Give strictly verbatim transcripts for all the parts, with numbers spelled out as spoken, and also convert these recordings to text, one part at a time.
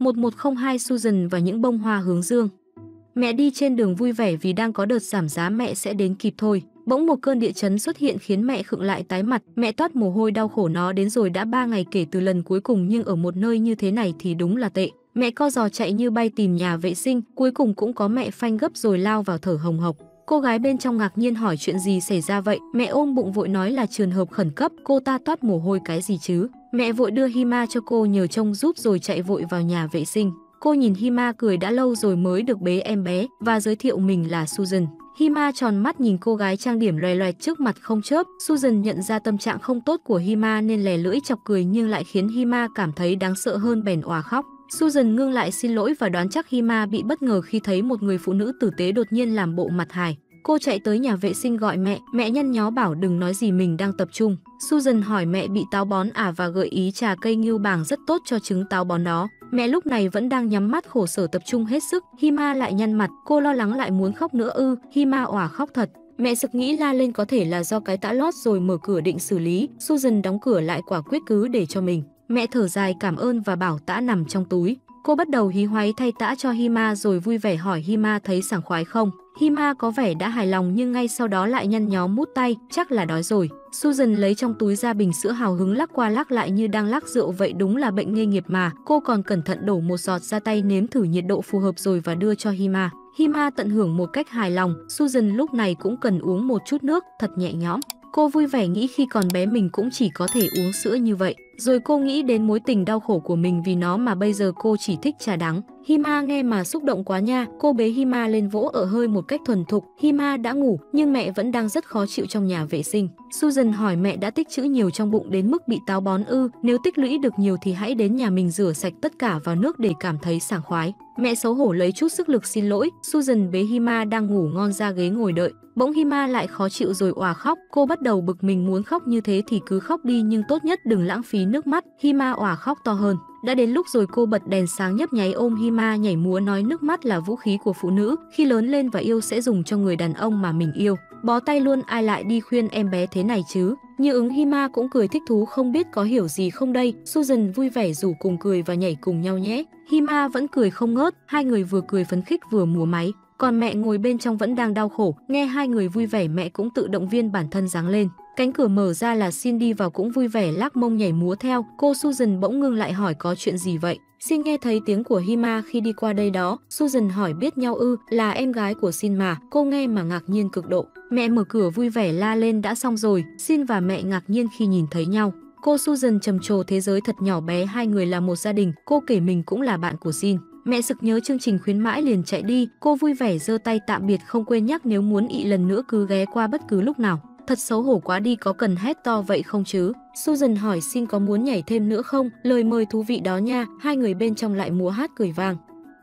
một một không hai Susan và những bông hoa hướng dương. Mẹ đi trên đường vui vẻ vì đang có đợt giảm giá, mẹ sẽ đến kịp thôi. Bỗng một cơn địa chấn xuất hiện khiến mẹ khựng lại tái mặt, mẹ toát mồ hôi đau khổ, nó đến rồi đã ba ngày kể từ lần cuối cùng, nhưng ở một nơi như thế này thì đúng là tệ. Mẹ co giò chạy như bay tìm nhà vệ sinh, cuối cùng cũng có, mẹ phanh gấp rồi lao vào thở hồng hộc. Cô gái bên trong ngạc nhiên hỏi chuyện gì xảy ra vậy, mẹ ôm bụng vội nói là trường hợp khẩn cấp. Cô ta toát mồ hôi cái gì chứ? Mẹ vội đưa Hima cho cô nhờ trông giúp rồi chạy vội vào nhà vệ sinh. Cô nhìn Hima cười, đã lâu rồi mới được bế em bé, và giới thiệu mình là Susan. Hima tròn mắt nhìn cô gái trang điểm loè loẹt trước mặt không chớp. Susan nhận ra tâm trạng không tốt của Hima nên lè lưỡi chọc cười, nhưng lại khiến Hima cảm thấy đáng sợ hơn, bèn òa khóc. Susan ngưng lại xin lỗi và đoán chắc Hima bị bất ngờ khi thấy một người phụ nữ tử tế đột nhiên làm bộ mặt hài. Cô chạy tới nhà vệ sinh gọi mẹ, mẹ nhăn nhó bảo đừng nói gì, mình đang tập trung. Susan hỏi mẹ bị táo bón à, và gợi ý trà cây ngưu bàng rất tốt cho chứng táo bón đó. Mẹ lúc này vẫn đang nhắm mắt khổ sở tập trung hết sức. Hima lại nhăn mặt, cô lo lắng lại muốn khóc nữa ư? Hima òa khóc thật. Mẹ sực nghĩ la lên có thể là do cái tã lót rồi mở cửa định xử lý. Susan đóng cửa lại, quả quyết cứ để cho mình. Mẹ thở dài cảm ơn và bảo tã nằm trong túi. Cô bắt đầu hí hoáy thay tã cho Hima rồi vui vẻ hỏi Hima thấy sảng khoái không. Hima có vẻ đã hài lòng nhưng ngay sau đó lại nhăn nhó mút tay, chắc là đói rồi. Susan lấy trong túi ra bình sữa hào hứng lắc qua lắc lại như đang lắc rượu vậy, đúng là bệnh nghề nghiệp mà. Cô còn cẩn thận đổ một giọt ra tay nếm thử nhiệt độ phù hợp rồi và đưa cho Hima. Hima tận hưởng một cách hài lòng. Susan lúc này cũng cần uống một chút nước, thật nhẹ nhõm. Cô vui vẻ nghĩ khi còn bé mình cũng chỉ có thể uống sữa như vậy. Rồi cô nghĩ đến mối tình đau khổ của mình vì nó mà bây giờ cô chỉ thích trà đắng. Hima nghe mà xúc động quá nha. Cô bế Hima lên vỗ ở hơi một cách thuần thục. Hima đã ngủ nhưng mẹ vẫn đang rất khó chịu trong nhà vệ sinh. Susan hỏi mẹ đã tích trữ nhiều trong bụng đến mức bị táo bón ư? Nếu tích lũy được nhiều thì hãy đến nhà mình rửa sạch tất cả vào nước để cảm thấy sảng khoái. Mẹ xấu hổ lấy chút sức lực xin lỗi. Susan bế Hima đang ngủ ngon ra ghế ngồi đợi. Bỗng Hima lại khó chịu rồi òa khóc. Cô bắt đầu bực mình, muốn khóc như thế thì cứ khóc đi nhưng tốt nhất đừng lãng phí nước mắt. Hima òa khóc to hơn. Đã đến lúc rồi, cô bật đèn sáng nhấp nháy ôm Hima nhảy múa nói nước mắt là vũ khí của phụ nữ, khi lớn lên và yêu sẽ dùng cho người đàn ông mà mình yêu. Bó tay luôn, ai lại đi khuyên em bé thế này chứ. Như ứng Hima cũng cười thích thú, không biết có hiểu gì không đây. Susan vui vẻ rủ cùng cười và nhảy cùng nhau nhé. Hima vẫn cười không ngớt, hai người vừa cười phấn khích vừa múa máy. Còn mẹ ngồi bên trong vẫn đang đau khổ, nghe hai người vui vẻ mẹ cũng tự động viên bản thân giáng lên. Cánh cửa mở ra là Sin đi vào cũng vui vẻ lắc mông nhảy múa theo. Cô Susan bỗng ngưng lại hỏi có chuyện gì vậy. Sin nghe thấy tiếng của Hima khi đi qua đây đó. Susan hỏi biết nhau ư? Là em gái của Sin mà. Cô nghe mà ngạc nhiên cực độ. Mẹ mở cửa vui vẻ la lên đã xong rồi. Sin và mẹ ngạc nhiên khi nhìn thấy nhau. Cô Susan trầm trồ thế giới thật nhỏ bé, hai người là một gia đình. Cô kể mình cũng là bạn của Sin. Mẹ sực nhớ chương trình khuyến mãi liền chạy đi. Cô vui vẻ giơ tay tạm biệt, không quên nhắc nếu muốn ị lần nữa cứ ghé qua bất cứ lúc nào. Thật xấu hổ quá đi, có cần hét to vậy không chứ? Susan hỏi Sin có muốn nhảy thêm nữa không? Lời mời thú vị đó nha. Hai người bên trong lại múa hát cười vang.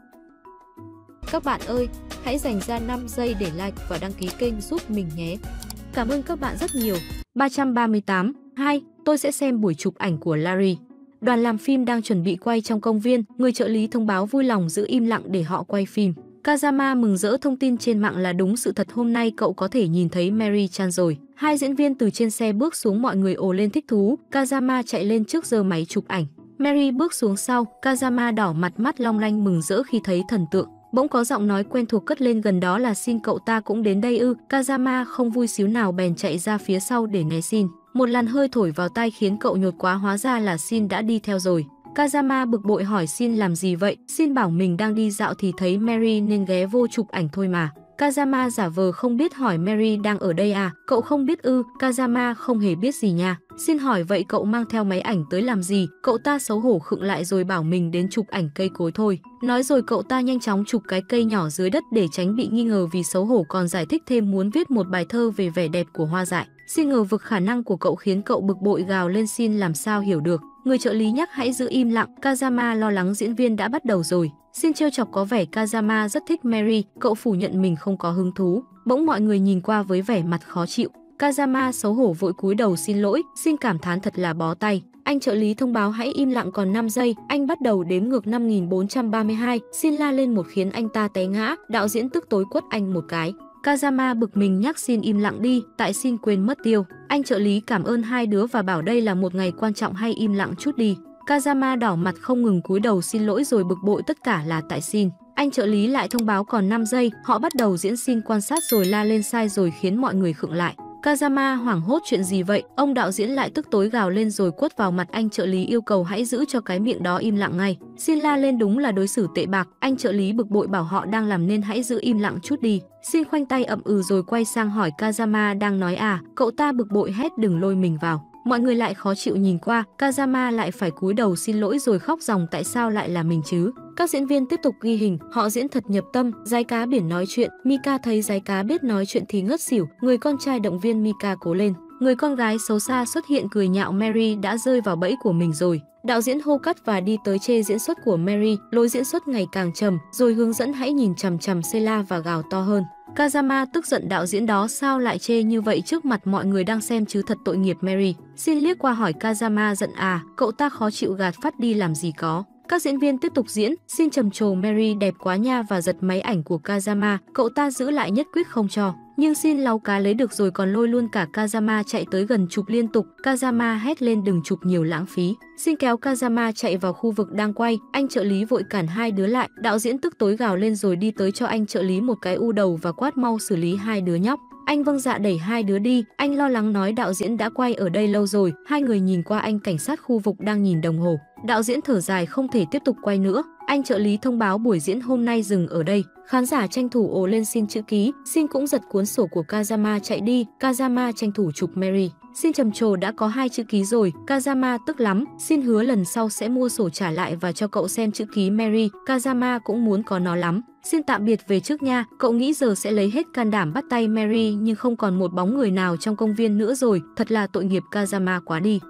Các bạn ơi, hãy dành ra năm giây để like và đăng ký kênh giúp mình nhé. Cảm ơn các bạn rất nhiều. ba trăm ba mươi tám. hai. Tôi sẽ xem buổi chụp ảnh của Larry. Đoàn làm phim đang chuẩn bị quay trong công viên. Người trợ lý thông báo vui lòng giữ im lặng để họ quay phim. Kazama mừng rỡ thông tin trên mạng là đúng sự thật, hôm nay cậu có thể nhìn thấy Mary Chan rồi. Hai diễn viên từ trên xe bước xuống, mọi người ồ lên thích thú. Kazama chạy lên trước giơ máy chụp ảnh. Mary bước xuống sau. Kazama đỏ mặt, mắt long lanh mừng rỡ khi thấy thần tượng. Bỗng có giọng nói quen thuộc cất lên, gần đó là Sin, cậu ta cũng đến đây ư? Kazama không vui xíu nào bèn chạy ra phía sau để né Sin. Một làn hơi thổi vào tai khiến cậu nhột quá, hóa ra là Sin đã đi theo rồi. Kazama bực bội hỏi Sin làm gì vậy? Sin bảo mình đang đi dạo thì thấy Mary nên ghé vô chụp ảnh thôi mà. Kazama giả vờ không biết hỏi Mary đang ở đây à? Cậu không biết ư? Kazama không hề biết gì nha. Sin hỏi vậy cậu mang theo máy ảnh tới làm gì? Cậu ta xấu hổ khựng lại rồi bảo mình đến chụp ảnh cây cối thôi. Nói rồi cậu ta nhanh chóng chụp cái cây nhỏ dưới đất để tránh bị nghi ngờ, vì xấu hổ còn giải thích thêm muốn viết một bài thơ về vẻ đẹp của hoa dại. Sin ngờ vực khả năng của cậu khiến cậu bực bội gào lên. Sin làm sao hiểu được. Người trợ lý nhắc hãy giữ im lặng. Kazama lo lắng diễn viên đã bắt đầu rồi. Sin trêu chọc có vẻ Kazama rất thích Mary. Cậu phủ nhận mình không có hứng thú. Bỗng mọi người nhìn qua với vẻ mặt khó chịu. Kazama xấu hổ vội cúi đầu xin lỗi. Sin cảm thán thật là bó tay. Anh trợ lý thông báo hãy im lặng còn năm giây. Anh bắt đầu đếm ngược năm nghìn bốn trăm ba mươi hai. Sin la lên một khiến anh ta té ngã. Đạo diễn tức tối quất anh một cái. Kazama bực mình nhắc Sin im lặng đi, tại Sin quên mất tiêu. Anh trợ lý cảm ơn hai đứa và bảo đây là một ngày quan trọng, hay im lặng chút đi. Kazama đỏ mặt không ngừng cúi đầu xin lỗi rồi bực bội tất cả là tại Shin. Anh trợ lý lại thông báo còn năm giây, họ bắt đầu diễn Shin quan sát rồi la lên sai rồi khiến mọi người khựng lại. Kazama hoảng hốt chuyện gì vậy, ông đạo diễn lại tức tối gào lên rồi quất vào mặt anh trợ lý yêu cầu hãy giữ cho cái miệng đó im lặng ngay. Shin la lên đúng là đối xử tệ bạc, anh trợ lý bực bội bảo họ đang làm nên hãy giữ im lặng chút đi. Shin khoanh tay ậm ừ rồi quay sang hỏi Kazama đang nói à, cậu ta bực bội hét đừng lôi mình vào. Mọi người lại khó chịu nhìn qua, Kazama lại phải cúi đầu xin lỗi rồi khóc ròng tại sao lại là mình chứ. Các diễn viên tiếp tục ghi hình, họ diễn thật nhập tâm, Giái cá biển nói chuyện, Mika thấy Giái cá biết nói chuyện thì ngất xỉu, người con trai động viên Mika cố lên. Người con gái xấu xa xuất hiện cười nhạo Mary đã rơi vào bẫy của mình rồi. Đạo diễn hô cắt và đi tới chê diễn xuất của Mary, lối diễn xuất ngày càng trầm, rồi hướng dẫn hãy nhìn chằm chằm Sheila và gào to hơn. Kazama tức giận đạo diễn đó sao lại chê như vậy trước mặt mọi người đang xem chứ thật tội nghiệp Mary. Shin liếc qua hỏi Kazama giận à, cậu ta khó chịu gạt phát đi làm gì có. Các diễn viên tiếp tục diễn, Shin trầm trồ Mary đẹp quá nha và giật máy ảnh của Kazama, cậu ta giữ lại nhất quyết không cho. Nhưng Shin lau cá lấy được rồi còn lôi luôn cả Kazama chạy tới gần chụp liên tục. Kazama hét lên đừng chụp nhiều lãng phí. Shin kéo Kazama chạy vào khu vực đang quay, anh trợ lý vội cản hai đứa lại. Đạo diễn tức tối gào lên rồi đi tới cho anh trợ lý một cái u đầu và quát mau xử lý hai đứa nhóc. Anh vâng dạ đẩy hai đứa đi, anh lo lắng nói đạo diễn đã quay ở đây lâu rồi. Hai người nhìn qua anh cảnh sát khu vực đang nhìn đồng hồ. Đạo diễn thở dài không thể tiếp tục quay nữa. Anh trợ lý thông báo buổi diễn hôm nay dừng ở đây. Khán giả tranh thủ ồ lên xin chữ ký. Shin cũng giật cuốn sổ của Kazama chạy đi. Kazama tranh thủ chụp Mary. Shin trầm trồ đã có hai chữ ký rồi. Kazama tức lắm. Shin hứa lần sau sẽ mua sổ trả lại và cho cậu xem chữ ký Mary. Kazama cũng muốn có nó lắm. Shin tạm biệt về trước nha. Cậu nghĩ giờ sẽ lấy hết can đảm bắt tay Mary nhưng không còn một bóng người nào trong công viên nữa rồi. Thật là tội nghiệp Kazama quá đi.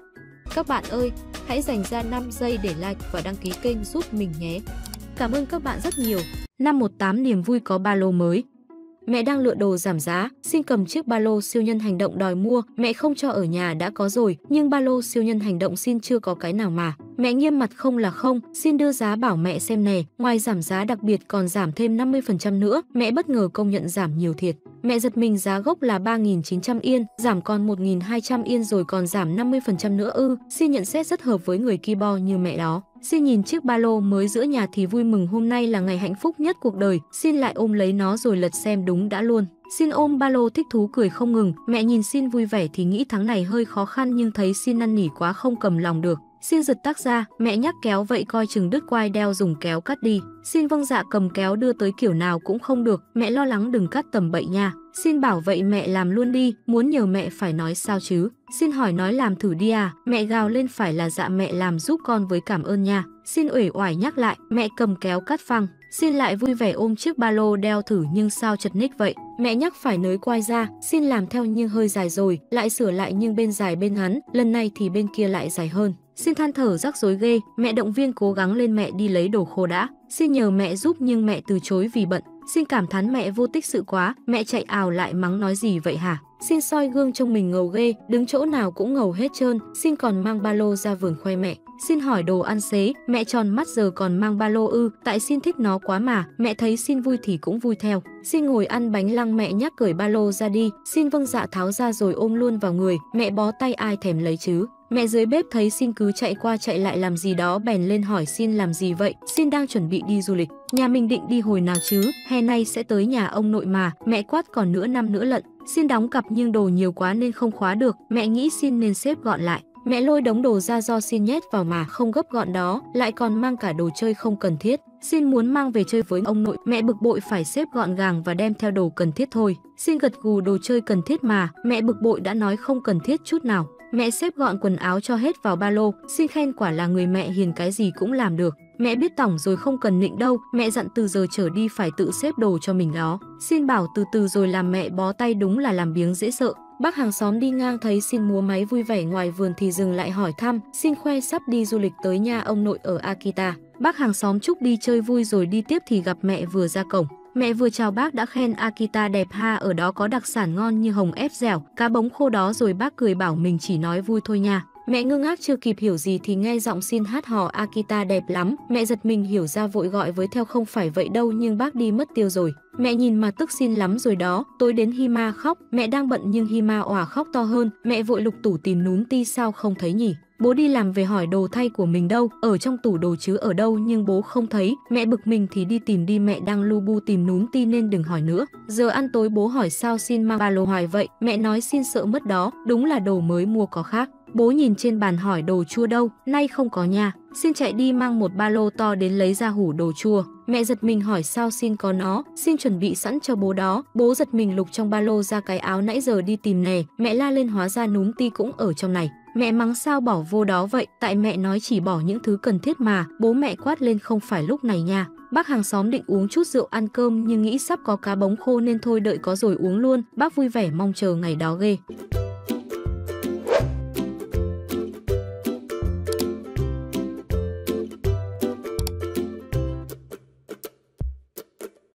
Các bạn ơi, hãy dành ra năm giây để like và đăng ký kênh giúp mình nhé. Cảm ơn các bạn rất nhiều. năm một tám niềm vui có ba lô mới. Mẹ đang lựa đồ giảm giá, Shin cầm chiếc ba lô siêu nhân hành động đòi mua, mẹ không cho ở nhà đã có rồi, nhưng ba lô siêu nhân hành động Shin chưa có cái nào mà. Mẹ nghiêm mặt không là không, Shin đưa giá bảo mẹ xem nè, ngoài giảm giá đặc biệt còn giảm thêm năm mươi phần trăm nữa, mẹ bất ngờ công nhận giảm nhiều thiệt. Mẹ giật mình giá gốc là ba nghìn chín trăm yên, giảm còn một nghìn hai trăm yên rồi còn giảm năm mươi phần trăm nữa ư. Shin nhận xét rất hợp với người Kibo như mẹ đó. Shin nhìn chiếc ba lô mới giữa nhà thì vui mừng hôm nay là ngày hạnh phúc nhất cuộc đời. Shin lại ôm lấy nó rồi lật xem đúng đã luôn. Shin ôm ba lô thích thú cười không ngừng. Mẹ nhìn Shin vui vẻ thì nghĩ tháng này hơi khó khăn nhưng thấy Shin năn nỉ quá không cầm lòng được. Shin giật tắc ra, mẹ nhắc kéo vậy coi chừng đứt quai đeo dùng kéo cắt đi. Shin vâng dạ cầm kéo đưa tới kiểu nào cũng không được, mẹ lo lắng đừng cắt tầm bậy nha. Shin bảo vậy mẹ làm luôn đi, muốn nhờ mẹ phải nói sao chứ. Shin hỏi nói làm thử đi à, mẹ gào lên phải là dạ mẹ làm giúp con với cảm ơn nha. Shin uể oải nhắc lại, mẹ cầm kéo cắt phăng. Shin lại vui vẻ ôm chiếc ba lô đeo thử nhưng sao chật ních vậy. Mẹ nhắc phải nới quai ra, Shin làm theo nhưng hơi dài rồi, lại sửa lại nhưng bên dài bên ngắn, lần này thì bên kia lại dài hơn. Shin than thở rắc rối ghê, mẹ động viên cố gắng lên mẹ đi lấy đồ khô đã. Shin nhờ mẹ giúp nhưng mẹ từ chối vì bận. Shin cảm thán mẹ vô tích sự quá, mẹ chạy ào lại mắng nói gì vậy hả? Shin soi gương trông mình ngầu ghê, đứng chỗ nào cũng ngầu hết trơn. Shin còn mang ba lô ra vườn khoe mẹ. Shin hỏi đồ ăn xế, mẹ tròn mắt giờ còn mang ba lô ư, tại Shin thích nó quá mà, mẹ thấy Shin vui thì cũng vui theo. Shin ngồi ăn bánh lăng mẹ nhắc cởi ba lô ra đi, Shin vâng dạ tháo ra rồi ôm luôn vào người, mẹ bó tay ai thèm lấy chứ. Mẹ dưới bếp thấy Shin cứ chạy qua chạy lại làm gì đó bèn lên hỏi Shin làm gì vậy. Shin đang chuẩn bị đi du lịch. Nhà mình định đi hồi nào chứ, hè nay sẽ tới nhà ông nội mà, mẹ quát còn nửa năm nữa lận. Shin đóng cặp nhưng đồ nhiều quá nên không khóa được, mẹ nghĩ Shin nên xếp gọn lại. Mẹ lôi đống đồ ra do Shin nhét vào mà không gấp gọn đó, lại còn mang cả đồ chơi không cần thiết. Shin muốn mang về chơi với ông nội, mẹ bực bội phải xếp gọn gàng và đem theo đồ cần thiết thôi. Shin gật gù đồ chơi cần thiết mà, mẹ bực bội đã nói không cần thiết chút nào. Mẹ xếp gọn quần áo cho hết vào ba lô, Shin khen quả là người mẹ hiền cái gì cũng làm được. Mẹ biết tỏng rồi không cần nịnh đâu, mẹ dặn từ giờ trở đi phải tự xếp đồ cho mình đó. Shin bảo từ từ rồi làm mẹ bó tay đúng là làm biếng dễ sợ. Bác hàng xóm đi ngang thấy Shin múa máy vui vẻ ngoài vườn thì dừng lại hỏi thăm. Shin khoe sắp đi du lịch tới nhà ông nội ở Akita. Bác hàng xóm chúc đi chơi vui rồi đi tiếp thì gặp mẹ vừa ra cổng. Mẹ vừa chào bác đã khen Akita đẹp ha, ở đó có đặc sản ngon như hồng ép dẻo, cá bống khô đó rồi bác cười bảo mình chỉ nói vui thôi nha. Mẹ ngơ ngác chưa kịp hiểu gì thì nghe giọng Shin hát hò Akita đẹp lắm. Mẹ giật mình hiểu ra vội gọi với theo không phải vậy đâu nhưng bác đi mất tiêu rồi. Mẹ nhìn mà tức Shin lắm rồi đó. Tối đến Hima khóc, mẹ đang bận nhưng Hima òa khóc to hơn. Mẹ vội lục tủ tìm núm ti sao không thấy nhỉ. Bố đi làm về hỏi đồ thay của mình đâu, ở trong tủ đồ chứ ở đâu, nhưng bố không thấy. Mẹ bực mình thì đi tìm đi, mẹ đang lu bu tìm núm ti nên đừng hỏi nữa. Giờ ăn tối bố hỏi sao Xin mang ba lô hoài vậy, mẹ nói Xin sợ mất đó, đúng là đồ mới mua có khác. Bố nhìn trên bàn hỏi đồ chua đâu, nay không có nha. Xin chạy đi mang một ba lô to đến lấy ra hủ đồ chua. Mẹ giật mình hỏi sao Xin có nó, Xin chuẩn bị sẵn cho bố đó. Bố giật mình lục trong ba lô ra cái áo nãy giờ đi tìm nè. Mẹ la lên hóa ra núm ti cũng ở trong này. Mẹ mắng sao bỏ vô đó vậy, tại mẹ nói chỉ bỏ những thứ cần thiết mà. Bố mẹ quát lên không phải lúc này nha. Bác hàng xóm định uống chút rượu ăn cơm nhưng nghĩ sắp có cá bống khô nên thôi đợi có rồi uống luôn. Bác vui vẻ mong chờ ngày đó ghê.